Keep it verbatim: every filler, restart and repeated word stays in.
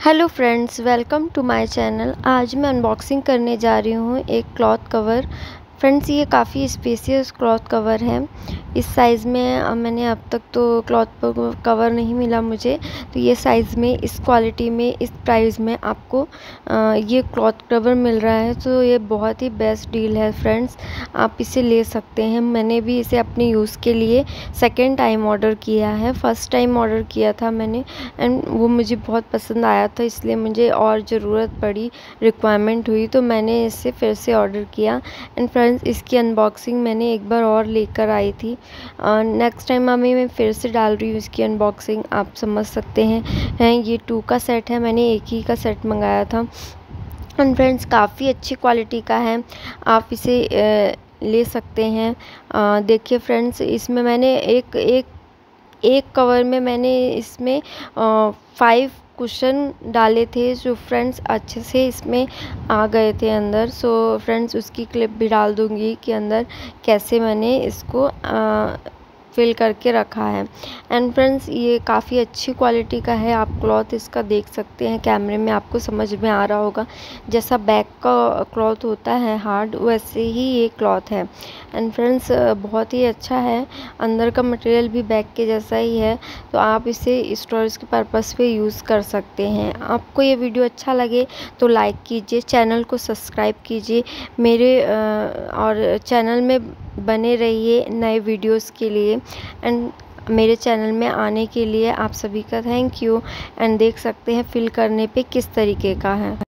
Hello friends, welcome to my channel. आज मैं unboxing करने जा रही हूँ एक क्लॉथ कवर। फ्रेंड्स, ये काफ़ी स्पेसियस क्लॉथ कवर है। इस साइज़ में अ, मैंने अब तक तो क्लॉथ कवर नहीं मिला मुझे, तो ये साइज़ में, इस क्वालिटी में, इस प्राइस में आपको आ, ये क्लॉथ कवर मिल रहा है। तो ये बहुत ही बेस्ट डील है फ्रेंड्स, आप इसे ले सकते हैं। मैंने भी इसे अपने यूज़ के लिए सेकेंड टाइम ऑर्डर किया है। फ़र्स्ट टाइम ऑर्डर किया था मैंने एंड वो मुझे बहुत पसंद आया था, इसलिए मुझे और ज़रूरत पड़ी, रिक्वायरमेंट हुई तो मैंने इसे फिर से ऑर्डर किया। एंड फ्रेंड्स, इसकी अनबॉक्सिंग मैंने एक बार और लेकर आई थी। नेक्स्ट टाइम अभी मैं फिर से डाल रही हूँ इसकी अनबॉक्सिंग, आप समझ सकते हैं। हैं ये टू का सेट है, मैंने एक ही का सेट मंगाया था। एंड फ्रेंड्स, काफ़ी अच्छी क्वालिटी का है, आप इसे आ, ले सकते हैं। देखिए फ्रेंड्स, इसमें मैंने एक एक एक कवर में मैंने इसमें फाइव कुशन डाले थे, जो फ्रेंड्स अच्छे से इसमें आ गए थे अंदर। सो फ्रेंड्स, उसकी क्लिप भी डाल दूँगी कि अंदर कैसे मैंने इसको आ, फिल करके रखा है। एंड फ्रेंड्स, ये काफ़ी अच्छी क्वालिटी का है, आप क्लॉथ इसका देख सकते हैं, कैमरे में आपको समझ में आ रहा होगा। जैसा बैक का क्लॉथ होता है हार्ड, वैसे ही ये क्लॉथ है। एंड फ्रेंड्स, बहुत ही अच्छा है, अंदर का मटेरियल भी बैक के जैसा ही है, तो आप इसे स्टोरेज के पर्पस पे यूज़ कर सकते हैं। आपको ये वीडियो अच्छा लगे तो लाइक कीजिए, चैनल को सब्सक्राइब कीजिए मेरे और चैनल में बने रहिए नए वीडियोस के लिए। एंड मेरे चैनल में आने के लिए आप सभी का थैंक यू। एंड देख सकते हैं फिल करने पे किस तरीके का है।